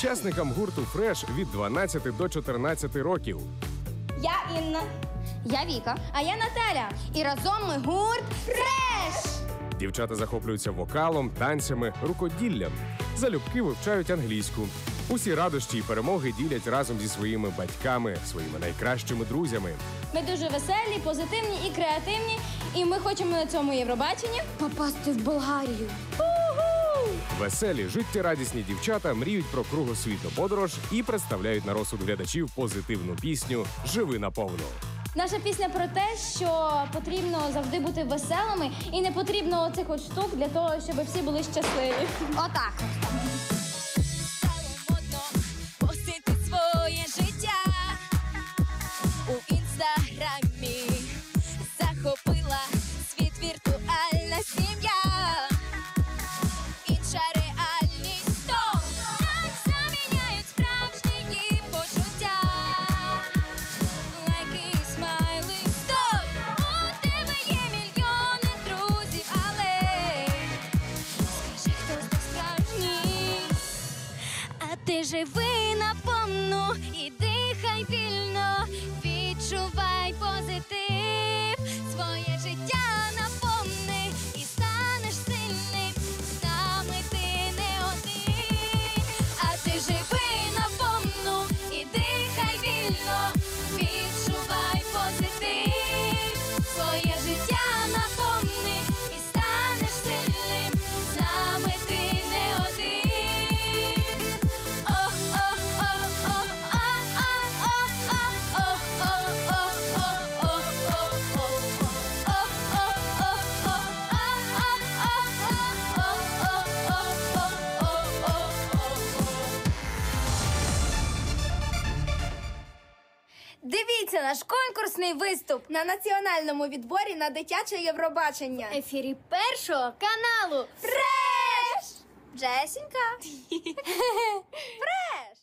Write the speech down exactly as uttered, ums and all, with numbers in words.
Учасникам гурту «Фреш» від дванадцяти до чотирнадцяти років. Я Інна. Я Віка. А я Наталя. І разом ми гурт Фреш! Дівчата захоплюються вокалом, танцями, рукоділлям. Залюбки вивчають англійську. Усі радощі і перемоги ділять разом зі своїми батьками, своїми найкращими друзями. Ми дуже веселі, позитивні і креативні. І ми хочемо на цьому Євробаченні попасти в Болгарію. Веселі, життєрадісні дівчата мріють про кругосвітну подорож і представляють на розсуд глядачів позитивну пісню «Живи наповну». Наша пісня про те, що потрібно завжди бути веселими і не потрібно оцих от штук для того, щоб всі були щасливі. Отак. Стало модно постити своє життя у інстаграмі. Захопила світ віртуальна сім'я. Інша реальність, стоп! Так заміняють справжні почуття. Лайки і смайли, стоп! У тебе є мільйони друзів, але скажи, хто з них справжній? А ти живи наповну і дихай вільно, відчувай позитив, своє життя наповни і станеш сильним, з нами ти не один. А ти живи наповну і дихай вільно, відчувай позитив, своє життя наповни і станеш сильним, з нами ти не один. Дивіться наш конкурсний виступ на національному відборі на дитяче Євробачення. Ефірі першого каналу. Фреш! Джесінька! Фреш!